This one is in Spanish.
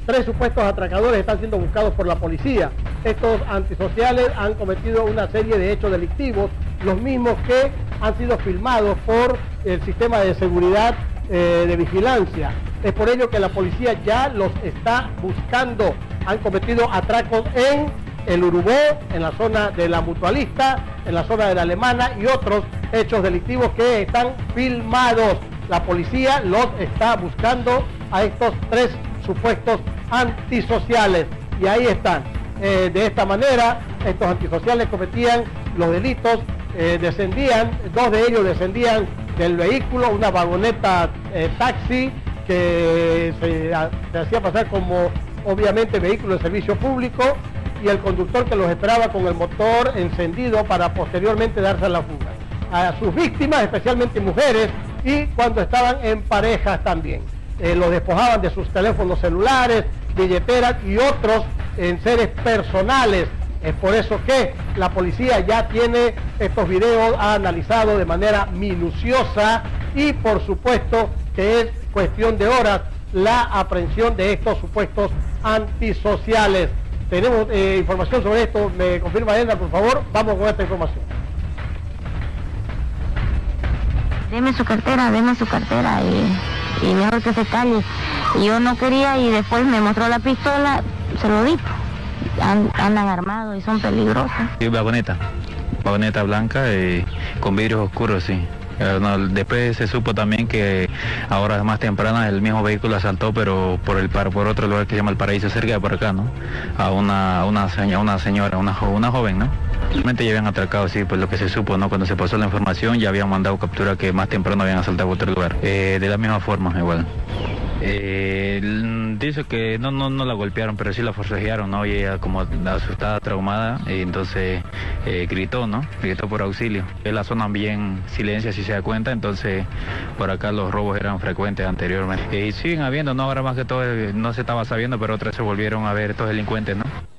Tres supuestos atracadores están siendo buscados por la policía. Estos antisociales han cometido una serie de hechos delictivos, los mismos que han sido filmados por el sistema de seguridad de vigilancia. Es por ello que la policía ya los está buscando. Han cometido atracos en el Urubó, en la zona de la Mutualista, en la zona de la Alemana y otros hechos delictivos que están filmados. La policía los está buscando a estos tres supuestos antisociales y ahí están. De esta manera estos antisociales cometían los delitos, dos de ellos descendían del vehículo, una vagoneta taxi que se hacía pasar como obviamente vehículo de servicio público, y el conductor que los esperaba con el motor encendido para posteriormente darse a la fuga. A sus víctimas, especialmente mujeres, y cuando estaban en parejas también. Los despojaban de sus teléfonos celulares, billeteras y otros enseres personales. Es por eso que la policía ya tiene estos videos, ha analizado de manera minuciosa y por supuesto que es cuestión de horas la aprehensión de estos supuestos antisociales. Tenemos información sobre esto, me confirma Edna, por favor, vamos con esta información. Deme su cartera y mejor que se calle. Y yo no quería y después me mostró la pistola, se lo di. Andan armados y son peligrosos. Sí, vagoneta blanca con vidrios oscuros, sí. Después se supo también que a horas más tempranas el mismo vehículo asaltó, pero por otro lugar que se llama El Paraíso, cerca de por acá, ¿no? A una señora, una joven, ¿no? Realmente ya habían atracado, sí, pues lo que se supo, ¿no? Cuando se pasó la información ya habían mandado captura que más temprano habían asaltado a otro lugar. De la misma forma, igual. Dice que no la golpearon, pero sí la forcejearon, ¿no? Y ella como asustada, traumada, y entonces gritó, ¿no? Gritó por auxilio. En la zona bien silencia, si se da cuenta, entonces por acá los robos eran frecuentes anteriormente. Y siguen habiendo, ¿no? Ahora más que todo no se estaba sabiendo, pero otras se volvieron a ver estos delincuentes, ¿no?